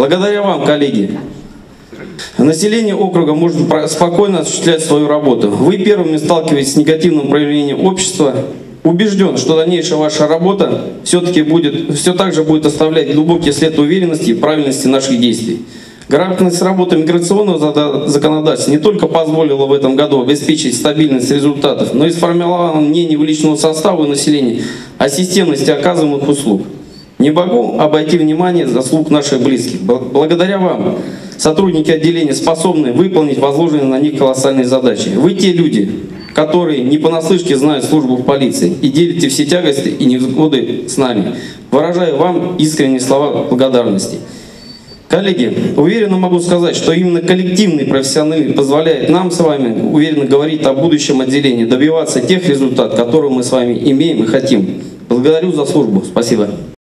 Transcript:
Благодаря вам, коллеги, население округа может спокойно осуществлять свою работу. Вы первыми сталкиваетесь с негативным проявлением общества. Убежден, что дальнейшая ваша работа все так же будет оставлять глубокий след уверенности и правильности наших действий. Грамотность работы миграционного законодательства не только позволила в этом году обеспечить стабильность результатов, но и сформировала мнение личного состава и населения о системности оказываемых услуг. Не могу обойти внимание заслуг наших близких. Благодаря вам сотрудники отделения способны выполнить возложенные на них колоссальные задачи. Вы те люди, которые не понаслышке знают службу в полиции и делите все тягости и невзгоды с нами. Выражаю вам искренние слова благодарности. Коллеги, уверенно могу сказать, что именно коллективный профессионализм позволяет нам с вами уверенно говорить о будущем отделении, добиваться тех результатов, которые мы с вами имеем и хотим. Благодарю за службу. Спасибо.